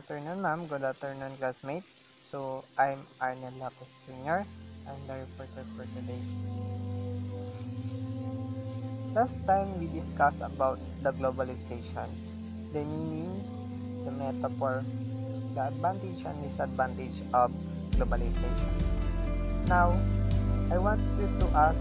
afternoon, ma'am. Good afternoon, classmate. So, I'm Arnel Lopez Jr. I'm the reporter for today. Last time we discussed about the globalization, the meaning, the metaphor, the advantage and disadvantage of globalization. Now, I want you to ask,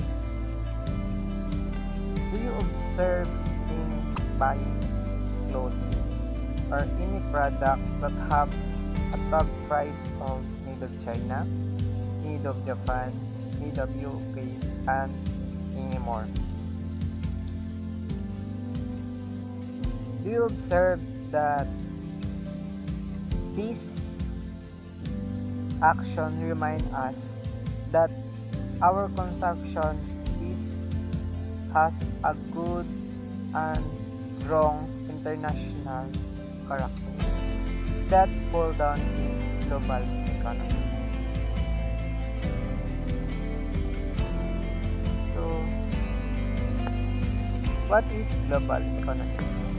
do you observe in buying clothing or any product that have a top price of made of China, made of Japan, made of UK, and many more? Do you observe that this action remind us that our consumption has a good and strong international character that pull down the global economy? So, what is global economy?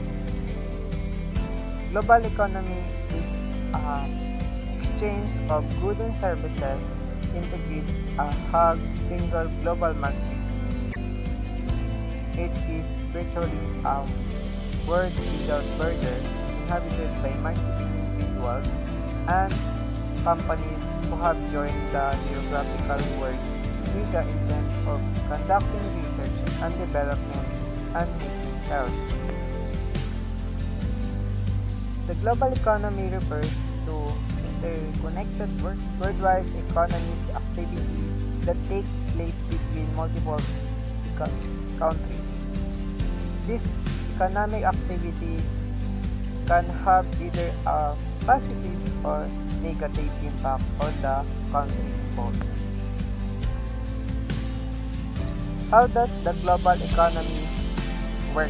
Global economy is exchange of goods and services integrate a hub single global market. It is virtually a world without borders, inhabited by multiple individuals and companies who have joined the geographical world with the intent of conducting research and development and making sales. The global economy refers to interconnected worldwide economic activity that take place between multiple countries. This economic activity can have either a positive or negative impact on the country involved. How does the global economy work?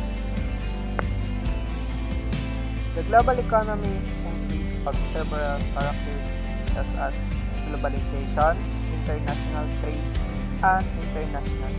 The global economy consists of several characters such as globalization, international trade, and international.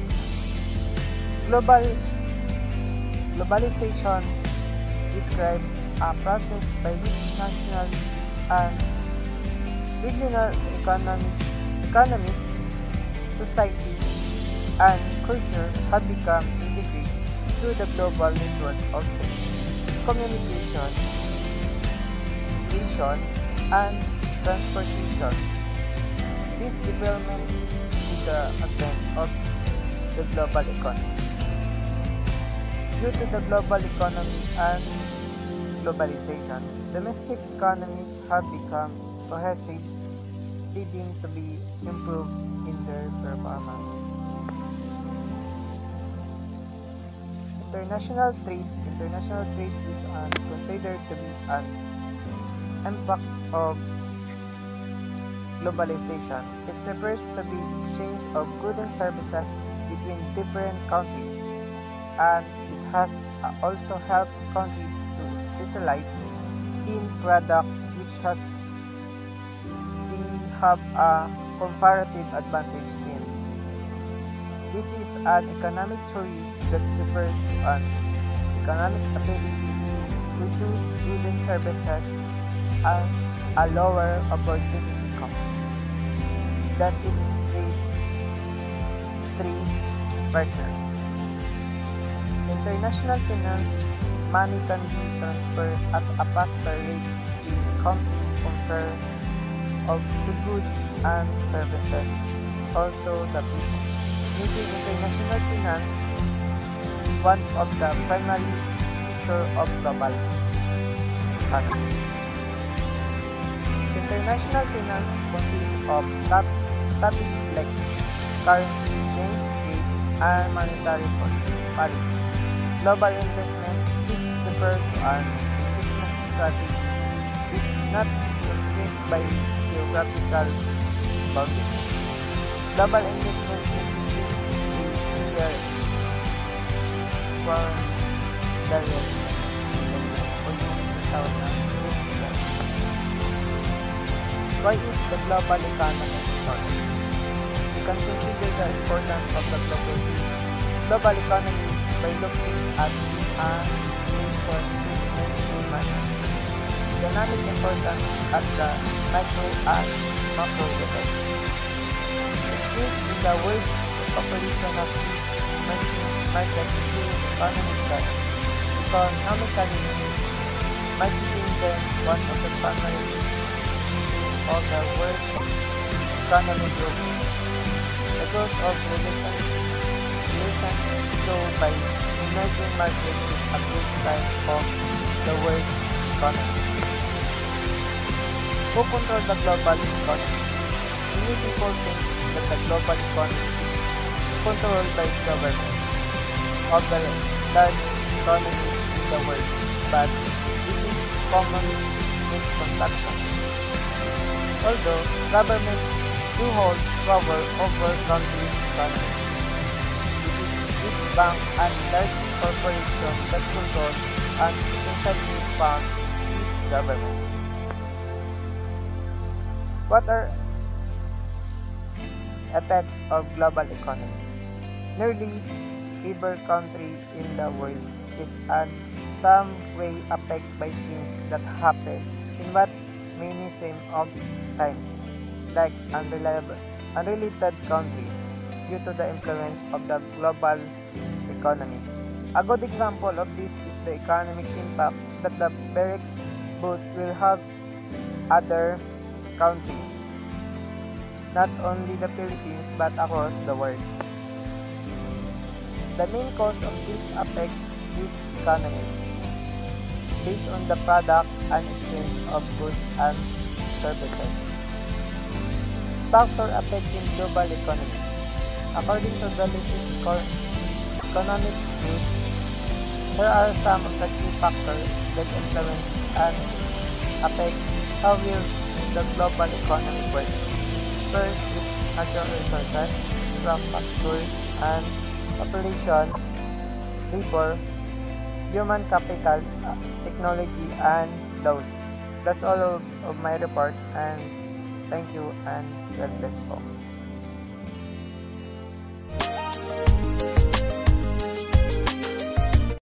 Globalization describes a process by which national and regional economies, society, and culture have become integrated through the global network of trade, communication, education, and transportation. This development is the advent of the global economy. Due to the global economy and globalization, domestic economies have become cohesive, leading to be improved in their performance. International trade is considered to be an impact of globalization. It refers to the exchange of goods and services between different countries, and it has also helped countries to specialize in product which we have a comparative advantage in. This is an economic theory that refers to an economic ability to produce goods and services at a lower opportunity cost. That is trade partner. International finance, money can be transferred at a faster rate in country compared to goods and services. Also, the people. Using international finance, one of the primary features of global economy. International finance consists of topics like currency exchange rate and monetary policy. Global investment is referred to an investment strategy is not constrained by geographical boundaries. Global investment from the Why is the global economy important? We can consider the importance of the global economy by looking at a nation manner. economic importance at the micro and macro level. Increase in the world population of these emerging markets during economic growth. Economically, making them one of the primary of the world economy growth. The growth of relations shown by emerging markets is a big sign of the world economy. Who control the global economy? Many people think that the global economy is controlled by government of the large economies in the world, but this is common misconception. Although governments do hold power over countries' economies, it is big bank and large corporations that control and essentially fund these governments. What are effects of global economy? Nearly every country in the world is in some way affected by things that happen in what many seem of times like unrelated country due to the influence of the global economy. A good example of this is the economic impact that the BRICS both will have other countries, not only the Philippines but across the world. The main cause of this affect these economies based on the product and exchange of goods and services. Factor affecting global economy. According to the latest economic news, there are some of the key factors that influence and affect how the global economy works. First is natural resources, infrastructure, and population, labor, human capital, technology, and laws. That's all of my report, and thank you and God bless po.